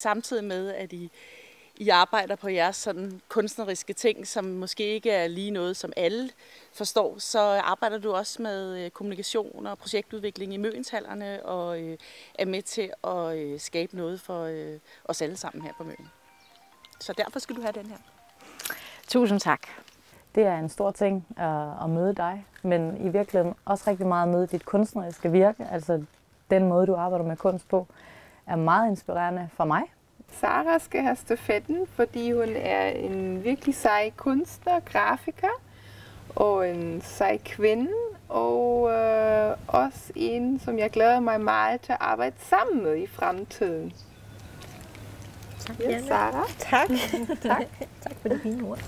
samtidig med, at I arbejder på jeres sådan kunstneriske ting, som måske ikke er lige noget, som alle forstår, så arbejder du også med kommunikation og projektudvikling i Møgenshallerne og er med til at skabe noget for os alle sammen her på Møn. Så derfor skal du have den her. Tusind tak. Det er en stor ting at møde dig, men i virkeligheden også rigtig meget at møde dit kunstneriske virke. Altså den måde, du arbejder med kunst på, er meget inspirerende for mig. Sara skal have stafetten, fordi hun er en virkelig sej kunstner, grafiker og en sej kvinde. Og også en, som jeg glæder mig meget til at arbejde sammen med i fremtiden. Tak, ja, Sara. Tak. Tak. Tak for det fine ord.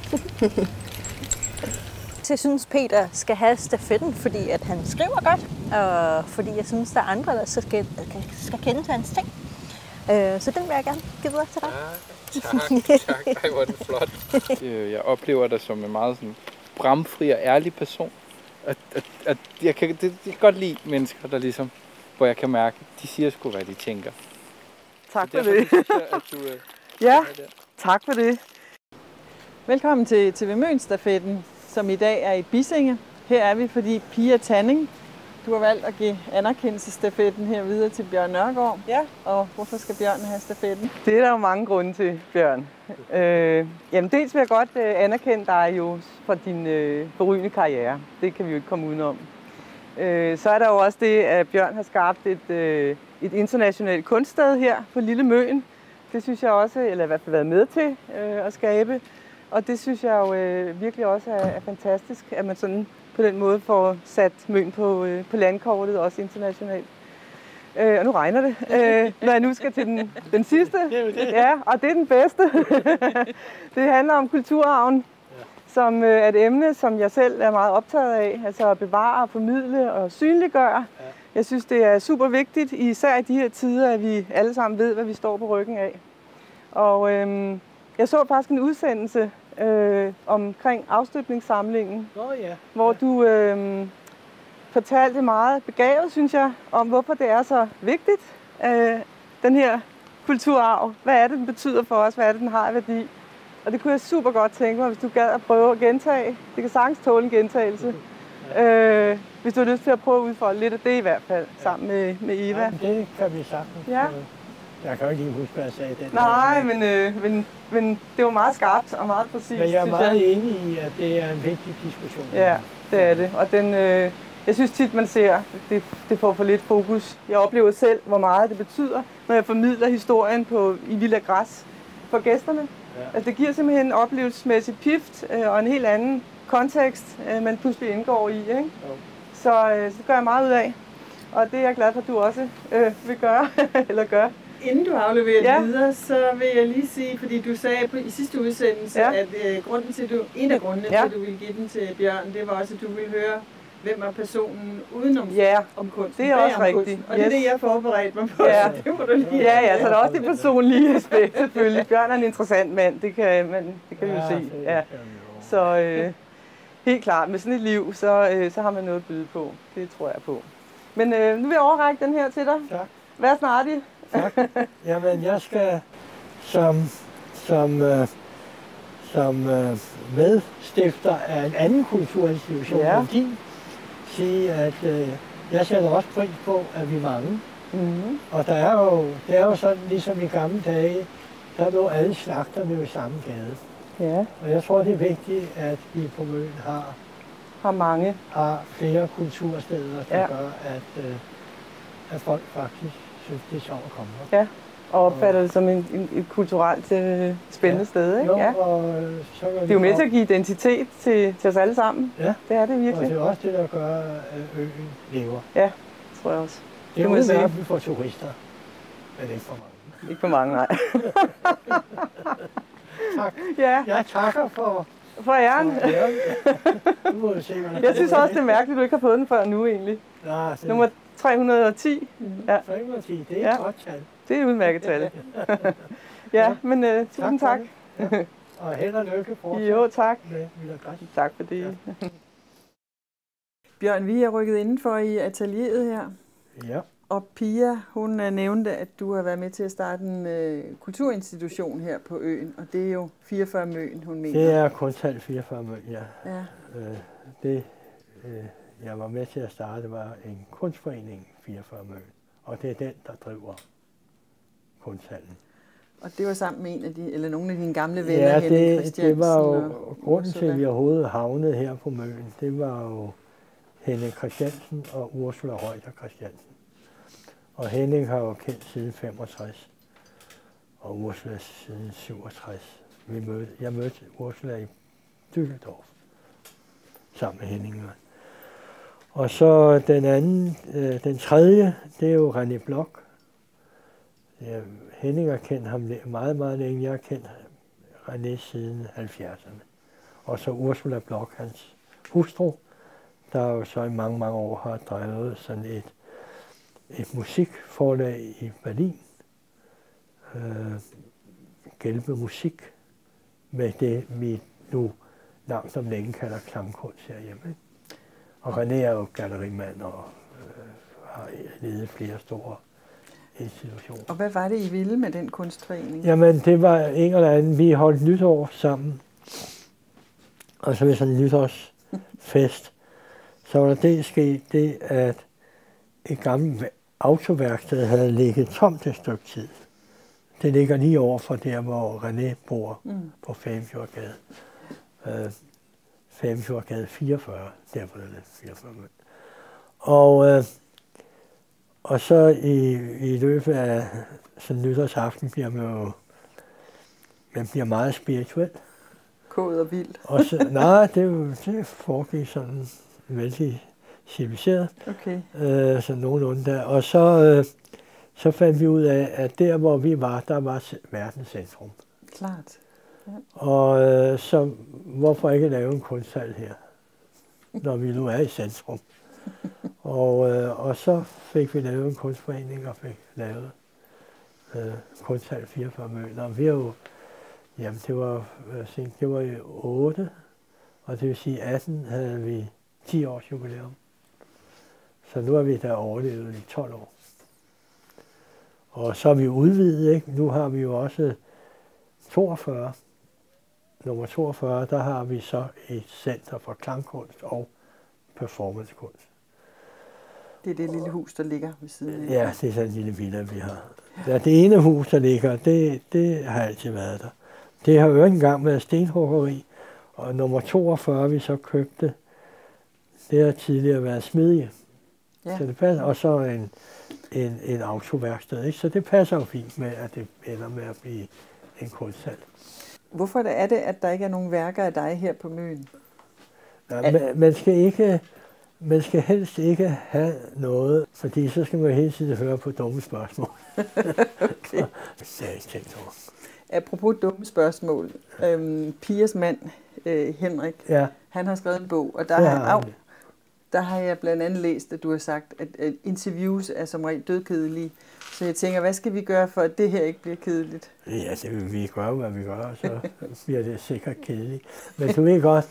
Jeg synes, Peter skal have stafetten, fordi at han skriver godt, og fordi jeg synes, der er andre, der skal kende til hans ting. Så den vil jeg gerne give videre til dig. Tak. Ej, hvor er det flot. Jeg oplever dig som en meget sådan bramfri og ærlig person. Jeg kan godt lide mennesker, der ligesom, hvor jeg kan mærke, de siger sgu, hvad de tænker. Tak for det. Ja, tak for det. Velkommen til TV Møn-stafetten, som i dag er i Bissinge. Her er vi, fordi Pia Tanning, du har valgt at give anerkendelsesstafetten her videre til Bjørn Nørgaard. Ja. Og hvorfor skal Bjørn have stafetten? Det er der jo mange grunde til, Bjørn. Jamen dels vil jeg godt anerkende dig jo for din berygende karriere. Det kan vi jo ikke komme udenom. Så er der jo også det, at Bjørn har skabt et internationalt kunststed her på Lille Møn. Det synes jeg også, eller i hvert fald været med til at skabe. Og det synes jeg jo virkelig også er fantastisk, at man sådan på den måde får sat Møn på landkortet, også internationalt. Og nu regner det, når jeg nu skal til den sidste. Ja, og det er den bedste. Det handler om kulturarven, som er et emne, som jeg selv er meget optaget af. Altså at bevare, formidle og synliggøre. Jeg synes, det er super vigtigt, især i de her tider, at vi alle sammen ved, hvad vi står på ryggen af. Og jeg så faktisk en udsendelse omkring afstøbningssamlingen, hvor du fortalte meget begavet, synes jeg, om hvorfor det er så vigtigt, den her kulturarv. Hvad er det, den betyder for os? Hvad er det, den har af værdi? Og det kunne jeg super godt tænke mig, hvis du gad at prøve at gentage. Det kan sagtens tåle en gentagelse. Hvis du har lyst til at prøve at udfolde lidt af det i hvert fald, sammen med Eva. Ja, det kan vi sagtens. Ja. Jeg kan jo ikke lige huske, hvad jeg sagde den. Nej, men det var meget skarpt og meget præcist. Men jeg er meget enig i, at det er en vigtig diskussion. Ja, det er det. Og jeg synes tit, man ser, det får for lidt fokus. Jeg oplever selv, hvor meget det betyder, når jeg formidler historien i Villa Græs for gæsterne. Ja. Altså, det giver simpelthen en oplevelsesmæssig pift og en helt anden kontekst, man pludselig indgår i. Ikke? Så det gør jeg meget ud af. Og det er jeg glad for, at du også vil gøre, eller gør. Inden du afleverer videre, så vil jeg lige sige, fordi du sagde i sidste udsendelse, at en af grundene til, at du ville give den til Bjørn, det var også, at du ville høre, hvem er personen udenom om kunsten. Det er også rigtigt. Og det er det, jeg forberedte mig på, så det må du lige. Ja, så er der også det personlige aspekt, selvfølgelig. Bjørn er en interessant mand, det kan vi jo se. Ja. Så helt klart, med sådan et liv, så har man noget at byde på. Det tror jeg på. Men nu vil jeg overrække den her til dig. Tak. Vær snartig. Tak. Jamen, jeg skal som medstifter af en anden kulturinstitution end din, sige, at jeg sætter også pris på, at vi er mange. Mm-hmm. Og det er jo sådan, ligesom i gamle dage, der lå alle slagterne ved samme gade. Ja. Og jeg tror, det er vigtigt, at vi på Møn har flere kultursteder, der gør, at folk faktisk synes, det er sjovt at komme her. Ja, og opfatter det som et kulturelt spændende sted, ikke? Jo, og så det er jo med til at give identitet til os alle sammen. Ja. Det er det virkelig. Og det er også det, der gør, at øen lever. Ja, tror jeg også. Det er udmærket, at vi får turister, men ikke for mange. Ikke for mange, nej. Tak. Ja. Jeg takker for æren. Jeg synes også, det er mærkeligt, at du ikke har fået den før nu, egentlig. Nej, nummer 310. Ja. 310, det er et godt tal. Det er et udmærket tal. Ja, men tusind tak. Ja. Og held og lykke fortsat. Jo, tak. Med tak for det. Ja. Bjørn, vi er rykket indenfor i atelieret her. Ja. Og Pia, hun nævnte, at du har været med til at starte en kulturinstitution her på øen, og det er jo 44 Møn, hun mener. Det er Kunsthal 44 Møn, ja. Ja. Jeg var med til at starte, var en kunstforening 44 Møn, og det er den, der driver Kunsthallen. Og det var sammen med nogle af dine gamle venner, Henning Christiansen. Det var jo grunden til, at vi overhovedet havnede her på Møn. Det var jo Henning Christiansen og Ursula Reuter Christiansen. Og Henning har jo kendt siden 65, og Ursula siden 67. Jeg mødte Ursula i Düsseldorf sammen med Henning. Og så den tredje, det er jo René Bloch. Henning har kendt ham meget, meget længe. Jeg har kendt René siden 70'erne. Og så Ursula Bloch, hans hustru, der jo så i mange, mange år har drevet sådan et musikforlag i Berlin. Gelbe Musik, med det vi nu langt om længe kalder klangkunst herhjemme. Og René er jo gallerimand og har ledet flere store institutioner. Og hvad var det, I ville med den kunstforening? Jamen, det var en eller anden. Vi holdt nytår sammen. Og så ved sådan en nytårsfest, så var der det sket det, at et gammelt autoværksted havde ligget tomt et stykke tid. Det ligger lige over for der, hvor René bor på Famefjordgade. Famefjordgade 44, derfor er det 44. Og så i løbet af sådan nytårsaften bliver man bliver meget spirituel. Kod og vild. Og så, nej, det foregik sådan vældig civiliseret. Okay. Sådan nogenlunde der. Og så fandt vi ud af, at der hvor vi var, der var verdens centrum. Klart. Ja. Og så hvorfor ikke lave en kunsthal her, når vi nu er i centrum. Og så fik vi lavet en kunstforening og fik lavet Kunsthal 44 Møn. Og vi har jo, jamen det var i 8, og det vil sige 18 havde vi 10 års jubilæum. Så nu har vi da overlevet i 12 år. Og så er vi udvidet, ikke? Nu har vi jo også 42. Nummer 42, der har vi så et center for klangkunst og performancekunst. Det er det lille hus, der ligger ved siden af. Ja, det er sådan en lille villa, vi har. Ja, det ene hus, der ligger, det har altid været der. Det har jo ikke engang været stenhuggeri, og nummer 42, vi så købte, det har tidligere været smedje. Ja. Så det passer, og så en autoværksted, ikke? Så det passer jo fint med, at det ender med at blive en kunsthal. Hvorfor er det, at der ikke er nogen værker af dig her på Møn? Ja, man skal helst ikke have noget, fordi så skal man hele tiden høre på dumme spørgsmål. Okay. Det er ikke tænkt over. Apropos dumme spørgsmål. Pias mand, Henrik, han har skrevet en bog, og der har jeg blandt andet læst, at du har sagt, at interviews er som regel dødkedelige. Så jeg tænker, hvad skal vi gøre for, at det her ikke bliver kedeligt? Ja, det vil vi gøre, hvad vi gør, så bliver det sikkert kedeligt. Men du ved godt,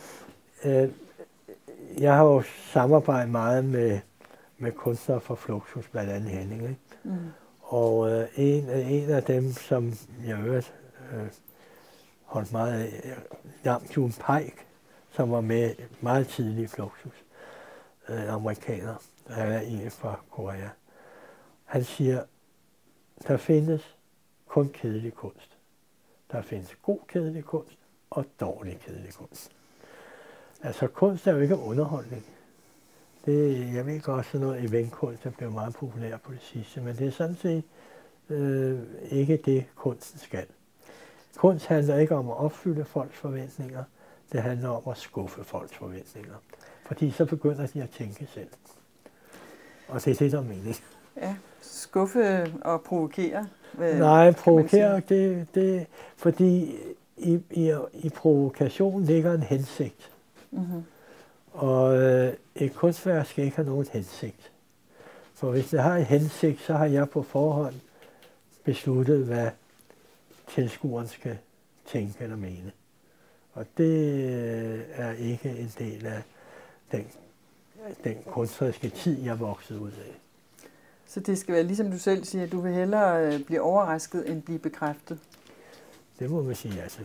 jeg har jo samarbejdet meget med kunstnere fra Fluxus, blandt andet Henning. Ikke? Mm. Og en af dem, som jeg øvrigt holdt meget af, Jun Pike, som var med meget tidligt i Fluxus, amerikaner, han er en fra Korea. Han siger, der findes kun kedelig kunst. Der findes god kedelig kunst og dårlig kedelig kunst. Altså kunst er jo ikke underholdning. Jeg ved godt sådan noget eventkunst, der blev meget populær på det sidste, men det er sådan set ikke det, kunsten skal. Kunst handler ikke om at opfylde folks forventninger, det handler om at skuffe folks forventninger. Fordi så begynder de at tænke selv. Og det er det, der er meningen. Ja, skuffe og provokere. Nej, provokere, det fordi i provokation ligger en hensigt. Mm-hmm. Og et kunstværk skal ikke have nogen hensigt. For hvis det har en hensigt, så har jeg på forhånd besluttet, hvad tilskueren skal tænke eller mene. Og det er ikke en del af den kunstneriske tid, jeg voksede ud af. Så det skal være, ligesom du selv siger, at du vil hellere blive overrasket, end blive bekræftet. Det må man sige, altså.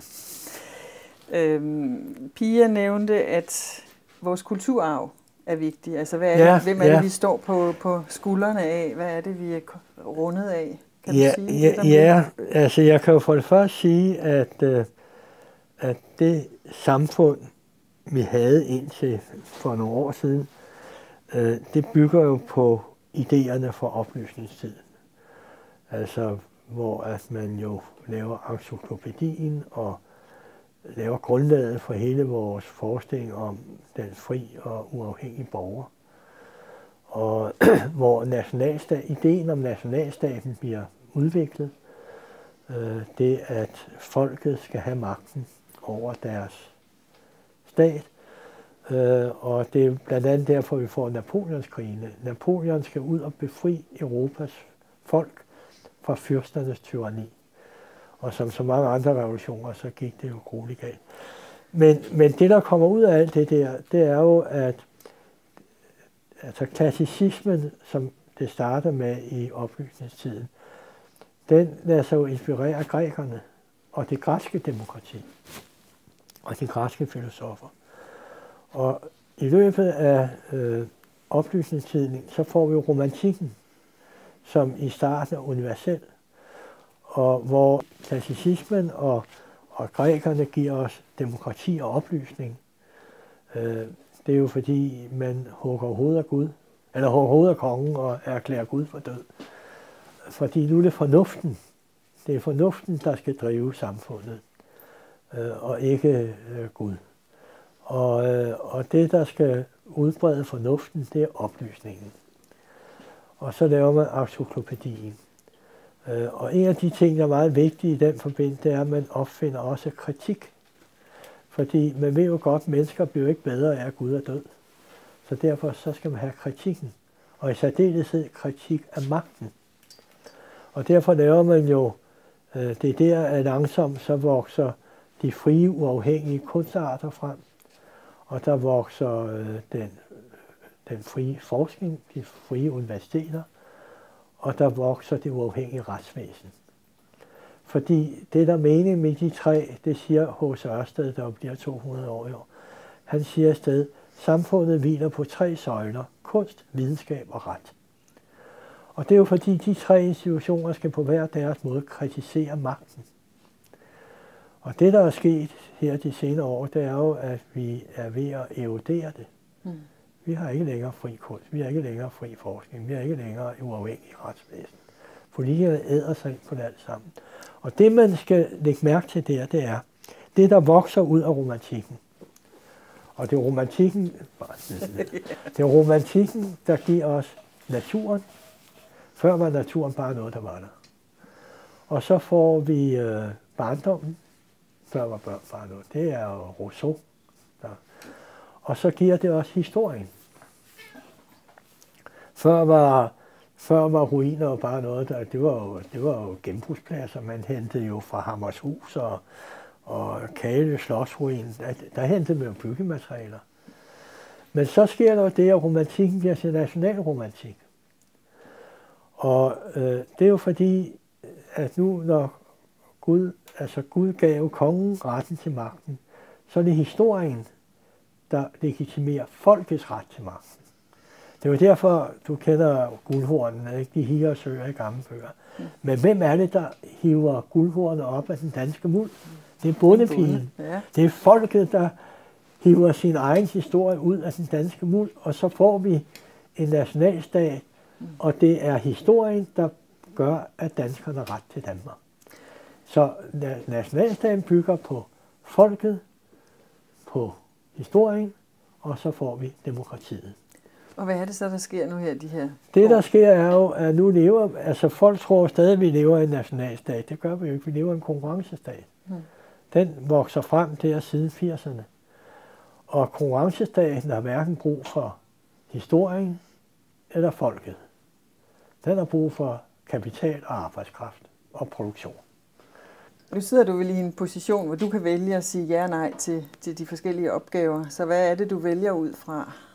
Pia nævnte, at vores kulturarv er vigtig. Altså, hvad er det, hvem er det, vi står på skuldrene af? Hvad er det, vi er rundet af? Kan du sige det? Altså jeg kan jo for det første sige, at det samfund, vi havde indtil for nogle år siden, det bygger jo på idéerne fra oplysningstiden. Altså, hvor at man jo laver encyklopædien og laver grundlaget for hele vores forestilling om den fri og uafhængige borger. Og hvor ideen om nationalstaten bliver udviklet. Det, at folket skal have magten over deres stat. Og det er blandt andet derfor, vi får Napoleonskrigene. Napoleon skal ud og befri Europas folk fra fyrsternes tyranni. Og som så mange andre revolutioner, så gik det jo grueligt galt. Men det, der kommer ud af alt det der, det er jo, at altså klassicismen, som det starter med i oplysningstiden, den lader sig jo inspirere af grækerne og det græske demokrati og de græske filosofer. Og i løbet af oplysningstiden, så får vi romantikken, som i starten er universel, og hvor klassicismen og grækerne giver os demokrati og oplysning. Det er jo fordi, man hugger hovedet af Gud, eller hugger hovedet af kongen og erklærer Gud for død. Fordi nu er det fornuften. Det er fornuften, der skal drive samfundet, og ikke Gud. Og det, der skal udbrede fornuften, det er oplysningen. Og så laver man encyklopædien. Og en af de ting, der er meget vigtige i den forbindelse, det er, at man opfinder også kritik. Fordi man ved jo godt, at mennesker bliver ikke bedre af, at Gud er død. Så derfor så skal man have kritikken. Og i særdeleshed kritik af magten. Og derfor laver man jo, det der er langsomt, så vokser de frie, uafhængige kunstarter frem. Og der vokser den frie forskning, de frie universiteter, og der vokser det uafhængige retsvæsen. Fordi det, der mening med de tre, det siger H.C. Ørsted, der bliver 200 år i år. Han siger et sted, samfundet hviler på 3 søjler, kunst, videnskab og ret. Og det er jo fordi, de 3 institutioner skal på hver deres måde kritisere magten. Og det, der er sket her de senere år, det er jo, at vi er ved at erodere det. Vi har ikke længere fri kunst, vi har ikke længere fri forskning, vi har ikke længere uafhængig retsvæsen. Politikerne æder sig ind på det alt sammen. Og det, man skal lægge mærke til der, det er det, der vokser ud af romantikken. Og det er romantikken, der giver os naturen. Før var naturen bare noget, der var der. Og så får vi barndommen. Før var børn bare noget. Det er jo Rousseau. Der. Og så giver det også historien. Før var ruiner bare noget, det var jo genbrugspladser. Man hentede jo fra Hammershus og Kale Slotsruin. Der hentede man jo byggematerialer. Men så sker der jo det, at romantikken bliver til nationalromantik. Og det er jo fordi, at nu når Gud gav kongen retten til magten, så er det historien, der legitimerer folkets ret til magten. Det er jo derfor, du kender guldhornene, ikke? De higer og søger i gamle bøger. Men hvem er det, der hiver guldhornene op af den danske muld? Det er bondepigen. Det er folket, der hiver sin egen historie ud af den danske muld, og så får vi en nationalstat, og det er historien, der gør, at danskerne har ret til Danmark. Så nationalstaten bygger på folket, på historien, og så får vi demokratiet. Og hvad er det så, der sker nu her, de her Det, der sker, er jo, at nu lever, altså folk tror stadig, at vi lever i en nationalstat. Det gør vi jo ikke. Vi lever i en konkurrencestat. Den vokser frem der siden 80'erne. Og konkurrencestaten har hverken brug for historien eller folket. Den har brug for kapital og arbejdskraft og produktion. Nu sidder du vel i en position, hvor du kan vælge at sige ja og nej til de forskellige opgaver. Så hvad er det, du vælger ud fra?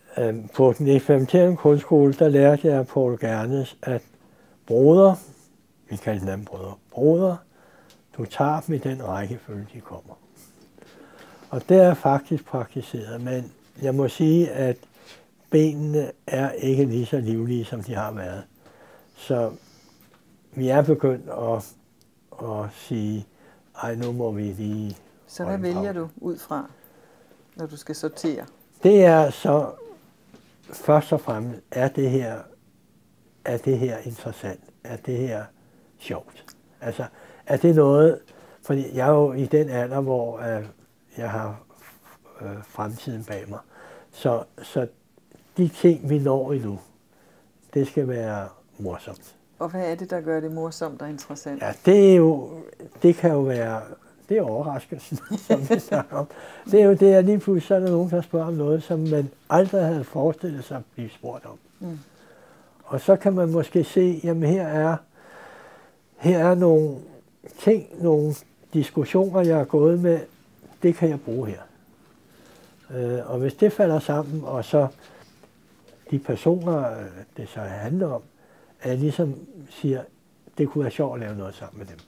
På den eksperimenterende kunstskole, der lærte jeg af Poul Gernes, at broder, vi kalder dem broder, du tager dem i den rækkefølge, de kommer. Og det er faktisk praktiseret, men jeg må sige, at benene er ikke lige så livlige, som de har været. Så vi er begyndt at sige, ej, nu må vi lige... Så hvad vælger du ud fra, når du skal sortere? Det er så, først og fremmest, er det her interessant? Er det her sjovt? Altså, er det noget... Fordi jeg er jo i den alder, hvor jeg har fremtiden bag mig. Så de ting, vi når endnu, det skal være morsomt. Og hvad er det, der gør det morsomt og interessant? Ja, det kan jo være... Det er overraskelsen, som vi snakker om. Det er jo det, at lige pludselig så er der nogen, der spørger om noget, som man aldrig havde forestillet sig at blive spurgt om. Mm. Og så kan man måske se, jamen her er nogle ting, nogle diskussioner, jeg har gået med, det kan jeg bruge her. Og hvis det falder sammen, og så de personer, det så handler om, at jeg ligesom siger, det kunne være sjovt at lave noget sammen med dem.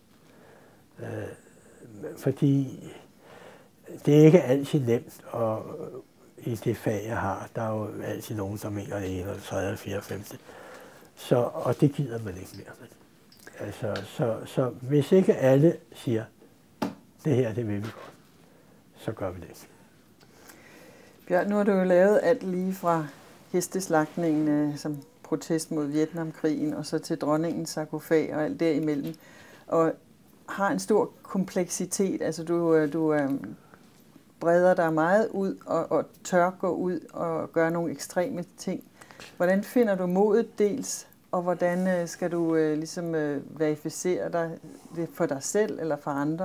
Fordi det er ikke altid nemt i det fag, jeg har. Der er jo altid nogen, der mener det ene, eller tredje, eller fjerde, femte. Og det gider man ikke mere. Altså, så hvis ikke alle siger, det her, det vil vi godt, så gør vi det. Bjørn, nu har du jo lavet alt lige fra hesteslagtningen som protest mod Vietnamkrigen, og så til dronningens sarkofag og alt derimellem. Og har en stor kompleksitet, altså du breder dig meget ud og tør gå ud og gøre nogle ekstreme ting. Hvordan finder du modet dels, og hvordan skal du ligesom verificere dig det for dig selv eller for andre?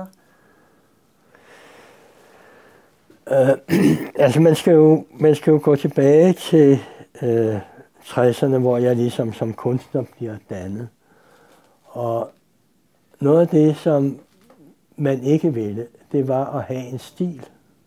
Altså man skal jo gå tilbage til 60'erne, hvor jeg ligesom som kunstner bliver dannet. Og noget af det, som man ikke ville, det var at have en stil.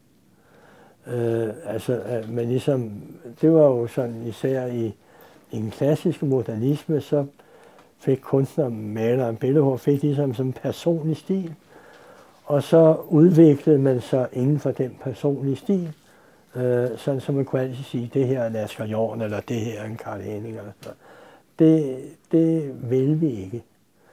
Men ligesom, det var jo sådan især i en klassisk modernisme, så fik kunstneren, maleren, billedhugger, fik ligesom sådan en personlig stil. Og så udviklede man sig inden for den personlige stil, sådan som man kunne altid sige, det her er en Asger Jorn, eller det her er en Karl Henning, eller sådan. Det vil vi ikke.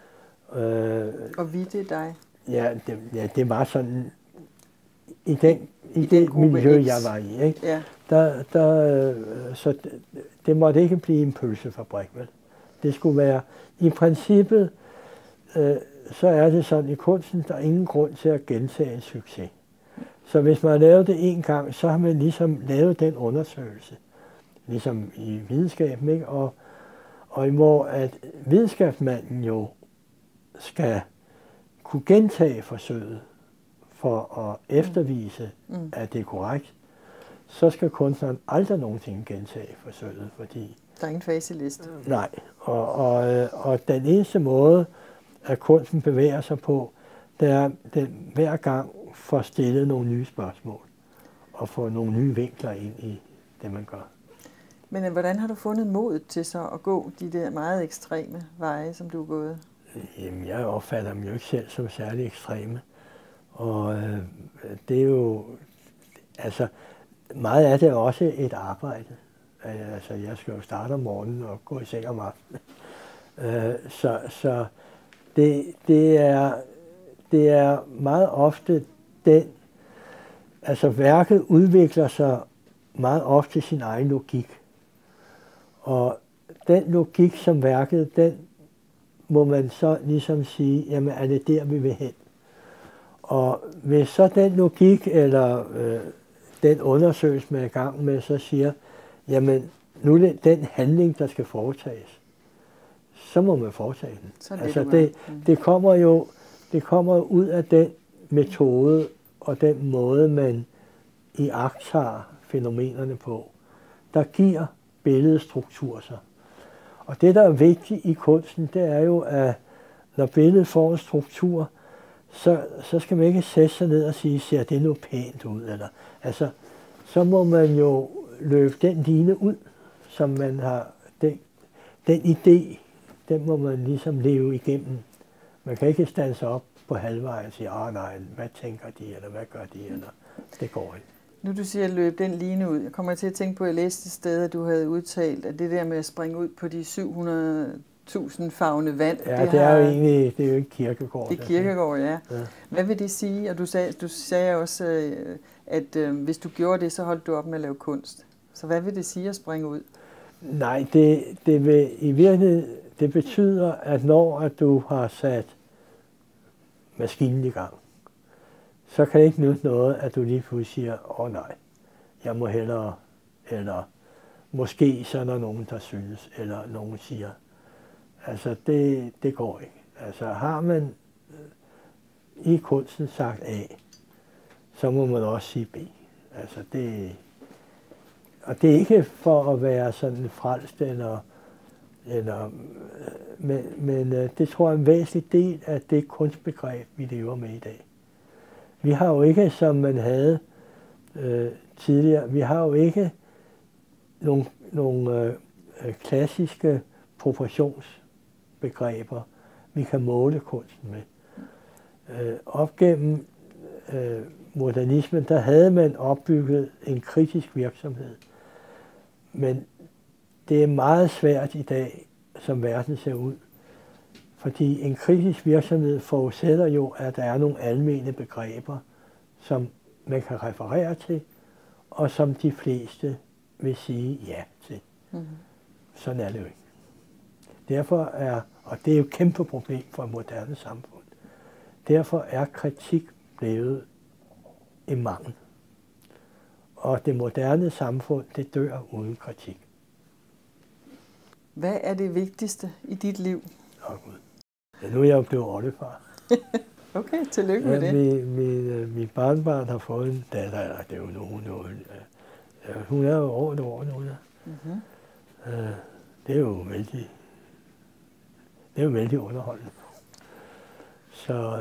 Og vi, det er dig? Ja, det var sådan, i det miljø, jeg var i, ikke? Ja. Så det måtte ikke blive en pølsefabrik, vel? Det skulle være, i princippet, så er det sådan i kunsten, der er ingen grund til at gentage en succes. Så hvis man har lavet det en gang, så har man ligesom lavet den undersøgelse. Ligesom i videnskaben, ikke? Og hvor at videnskabsmanden jo skal kunne gentage forsøget for at eftervise, at det er korrekt, så skal kunstneren aldrig nogensinde gentage forsøget, fordi... Der er ingen faseliste. Nej, og den eneste måde, at kunsten bevæger sig på, det er, den hver gang får stillet nogle nye spørgsmål, og få nogle nye vinkler ind i det, man gør. Men hvordan har du fundet modet til så at gå de der meget ekstreme veje, som du er gået? Jamen, jeg opfatter dem jo ikke selv som særlig ekstreme. Og det er jo, altså, meget af det er også et arbejde. Altså, jeg skal jo starte om morgenen og gå i seng om aftenen. Så det er meget ofte altså værket udvikler sig meget ofte sin egen logik. Og den logik, som værket, den må man så ligesom sige, jamen er det der, vi vil hen? Og hvis så den logik, eller den undersøgelse, man er i gang med, så siger, jamen nu er det den handling, der skal foretages, så må man foretage den. Altså det kommer ud af den metode, og den måde, man iagttager fænomenerne på, der giver billedstruktur sig. Og det, der er vigtigt i kunsten, det er jo, at når billedet får en struktur, så skal man ikke sætte sig ned og sige, ser det nu pænt ud? Eller, altså, så må man jo løbe den line ud, som man har, den idé, den må man ligesom leve igennem. Man kan ikke stande sig op på halvvejen og sige, nej, hvad tænker de, eller hvad gør de, eller det går ikke. Nu du siger, at løbe den line ud. Jeg kommer til at tænke på, at jeg læste et sted, at du havde udtalt, at det der med at springe ud på de 700.000 favne vand. Ja, det er jo egentlig, det er jo ikke Kierkegaard. Det er Kierkegaard, ja. Hvad vil det sige? Og du sagde også, at hvis du gjorde det, så holdt du op med at lave kunst. Så hvad vil det sige at springe ud? Nej, det vil i virkeligheden, det betyder, at når du har sat maskinen i gang, så kan det ikke nytte noget, at du lige pludselig siger, nej, jeg må hellere, eller måske så er der nogen, der synes, eller nogen siger. Altså, det går ikke. Altså, har man i kunsten sagt A, så må man også sige B. Altså, og det er ikke for at være sådan frelst, men det tror jeg er en væsentlig del af det kunstbegreb, vi lever med i dag. Vi har jo ikke, som man havde tidligere, vi har jo ikke nogle klassiske proportionsbegreber, vi kan måle kunsten med. Op gennem modernismen, der havde man opbygget en kritisk virksomhed. Men det er meget svært i dag, som verden ser ud. Fordi en kritisk virksomhed forudsætter jo, at der er nogle almene begreber, som man kan referere til, og som de fleste vil sige ja til. Sådan er det jo ikke. Derfor og det er jo et kæmpe problem for et moderne samfund, derfor er kritik blevet en mangel. Og det moderne samfund, det dør uden kritik. Hvad er det vigtigste i dit liv? Gud. Ja, nu er jeg jo blevet oldefar. Okay, tillykke med det. Mit barnbarn har fået en datter, eller det er jo hun er jo over et år nu. Det er jo vældig underholdende. Så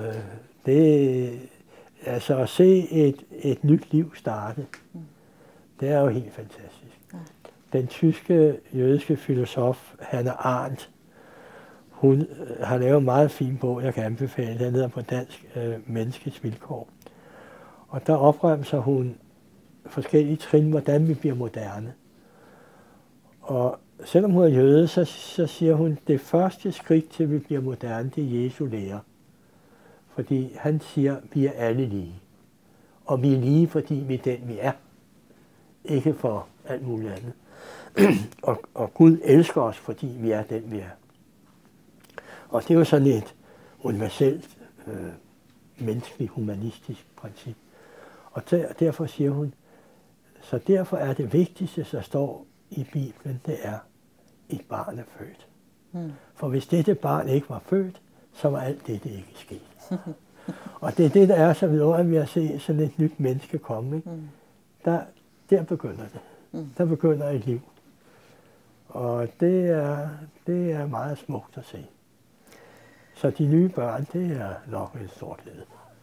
altså at se et nyt liv starte, det er jo helt fantastisk. Den tyske jødiske filosof Hannah Arendt, hun har lavet en meget fin bog, jeg kan anbefale. Den hedder på dansk Menneskets vilkår. Og der opremser hun forskellige trin, hvordan vi bliver moderne. Og selvom hun er jøde, så siger hun, det første skridt til, at vi bliver moderne, det er Jesu lære. Fordi han siger, at vi er alle lige. Og vi er lige, fordi vi er den, vi er. Ikke for alt muligt andet. Og Gud elsker os, fordi vi er den, vi er. Og det er jo sådan et universelt, menneskeligt, humanistisk princip. Og derfor siger hun, så derfor er det vigtigste, der står i Bibelen, det er, et barn er født. For hvis dette barn ikke var født, så var alt dette ikke sket. Og det er det, der er så videre, at vi har set sådan et nyt menneske komme. Ikke? Der begynder det. Der begynder et liv. Og det er meget smukt at se. Så de nye børn, det er nok en stor glæde.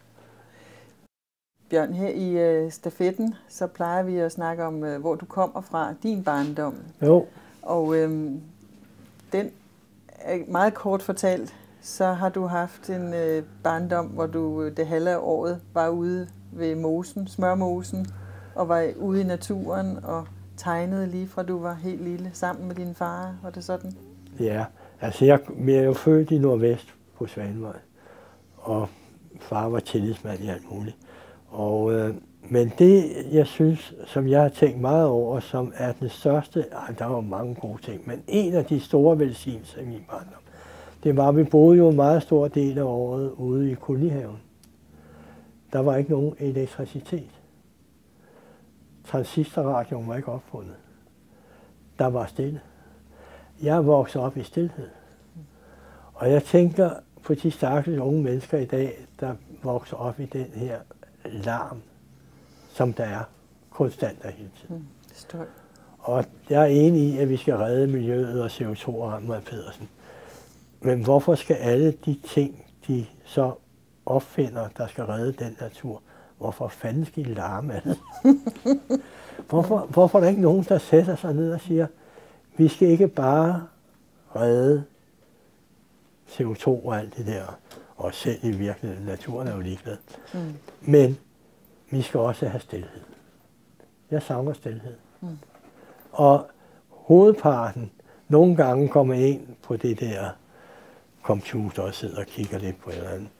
Bjørn, her i stafetten, så plejer vi at snakke om, hvor du kommer fra, din barndom. Jo. Og den er meget kort fortalt, så har du haft en barndom, hvor du det halve af året var ude ved mosen, smørmosen, og var ude i naturen og tegnede lige fra du var helt lille, sammen med din far. Var det sådan? Ja, altså jeg er jo født i Nordvest på Svanevej, og far var tillidsmand i alt muligt. Men det, jeg synes, som jeg har tænkt meget over, som er den største, der var mange gode ting, men en af de store velsignelser i min barndom, det var, at vi boede jo en meget stor del af året ude i kolonihaven. Der var ikke nogen elektricitet. Transistorradioen var ikke opfundet. Der var stille. Jeg voksede op i stilhed. Og jeg tænker på de stakkels unge mennesker i dag, der vokser op i den her larm, som der er konstant der hele tiden. Og jeg er enig i, at vi skal redde miljøet og CO2-rammer af Pedersen. Men hvorfor skal alle de ting, de så opfinder, der skal redde den natur, hvorfor fanden skal I larme? Hvorfor er der ikke nogen, der sætter sig ned og siger, vi skal ikke bare redde CO2 og alt det der, og selv i virkeligheden, naturen er jo ligeglad. Men vi skal også have stilhed. Jeg savner stilhed. Og hovedparten, nogle gange kommer ind på det der computer og sidder og kigger lidt på et eller andet.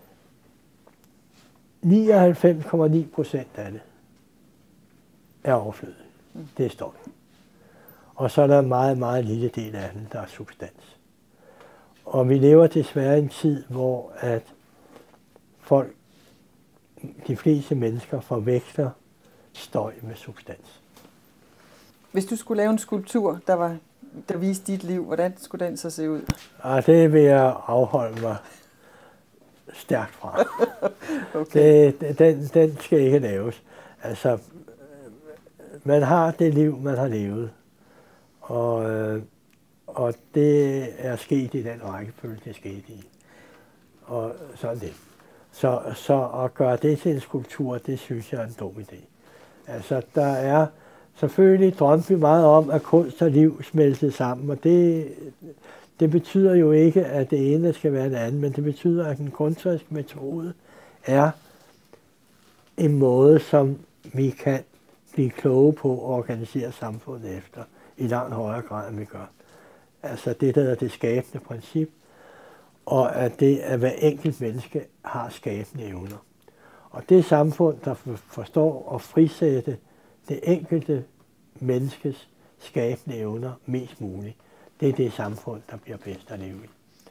99,9% af det er overflødigt. Det er støj. Og så er der en meget, meget lille del af den, der er substans. Og vi lever desværre i en tid, hvor at folk, de fleste mennesker, forveksler støj med substans. Hvis du skulle lave en skulptur, der viste dit liv, hvordan skulle den så se ud? Det vil jeg afholde mig stærkt fra. Okay. Den skal ikke laves. Altså, man har det liv, man har levet. Og det er sket i den rækkefølge, det skete i. Og sådan det. Så at gøre det til en skulptur, det synes jeg er en dum idé. Altså, der er selvfølgelig drømte vi meget om, at kunst og liv smeltede sammen, og det betyder jo ikke, at det ene skal være det andet, men det betyder, at en kunstnerisk metode er en måde, som vi kan blive kloge på at organisere samfundet efter, i langt højere grad, end vi gør. Altså det, der hedder det skabende princip, og at det, at hver enkelt menneske har skabende evner. Og det samfund, der forstår at frisætte det enkelte menneskes skabende evner mest muligt, det er det samfund, der bliver bedst at leve i.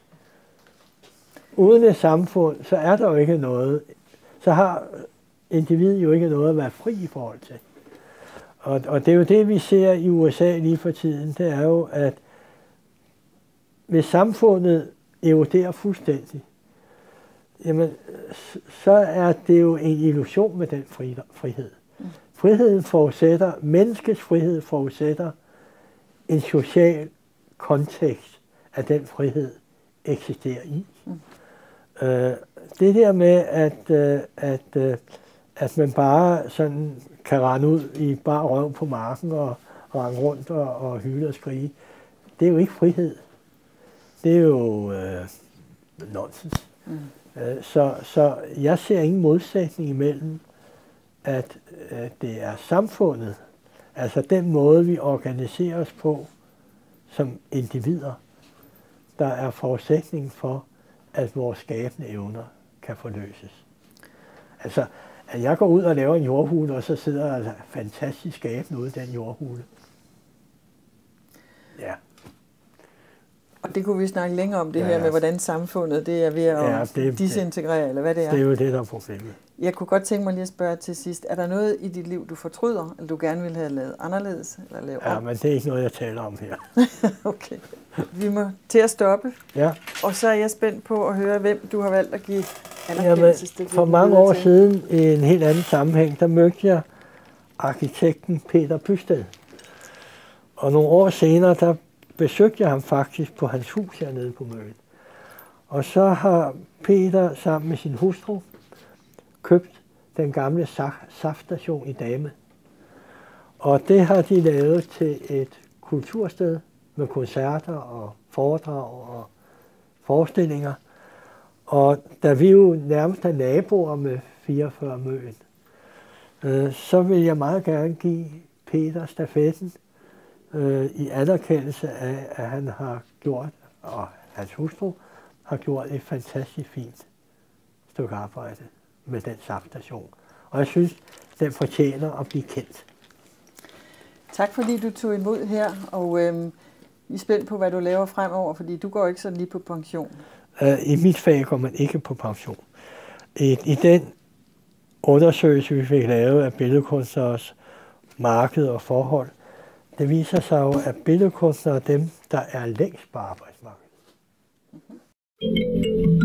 Uden et samfund, så er der jo ikke noget, så har individet jo ikke noget at være fri i forhold til. Og det er jo det, vi ser i USA lige for tiden, det er jo, at hvis samfundet eroderer fuldstændig, jamen, så er det jo en illusion med den frihed. Friheden forudsætter, menneskets frihed forudsætter en social kontekst, at den frihed eksisterer i. Det der med, at man bare sådan kan rende ud i bare røv på marken og rende rundt og hyle og skrige, det er jo ikke frihed. Det er jo nonsens. Så jeg ser ingen modsætning imellem, at det er samfundet, altså den måde, vi organiserer os på som individer, der er forudsætningen for, at vores skabende evner kan forløses. Altså, at jeg går ud og laver en jordhule, og så sidder der fantastisk skabende ude i den jordhule. Ja. Og det kunne vi snakke længere om, det her med, hvordan samfundet det er ved at disintegrere, eller hvad det er. Det er jo det, der er problemet. Jeg kunne godt tænke mig lige at spørge til sidst, er der noget i dit liv, du fortryder, eller du gerne ville have lavet anderledes? Eller lavet om? Men det er ikke noget, jeg taler om her. Okay. Vi må til at stoppe. Ja. Og så er jeg spændt på at høre, hvem du har valgt at give anerkendelse. For mange år siden, i en helt anden sammenhæng, der mødte jeg arkitekten Peter Bysted. Og nogle år senere, der besøgte jeg ham faktisk på hans hus hernede på Møn. Og så har Peter sammen med sin hustru købt den gamle saftstation i Dame. Og det har de lavet til et kultursted med koncerter og foredrag og forestillinger. Og da vi jo nærmest er naboer med 44 Møn, så vil jeg meget gerne give Peter stafetten i anerkendelse af, at han har gjort, og hans hustru har gjort et fantastisk fint stykke arbejde med den saftstation. Og jeg synes, den fortjener at blive kendt. Tak fordi du tog imod her, og vi er spændt på, hvad du laver fremover, fordi du går ikke sådan lige på pension. I mit fag går man ikke på pension. I den undersøgelse, vi fik lavet af billedkunstneres marked og forhold, det viser sig jo, at billedkunstnere er dem, der er længst på arbejdsmarkedet.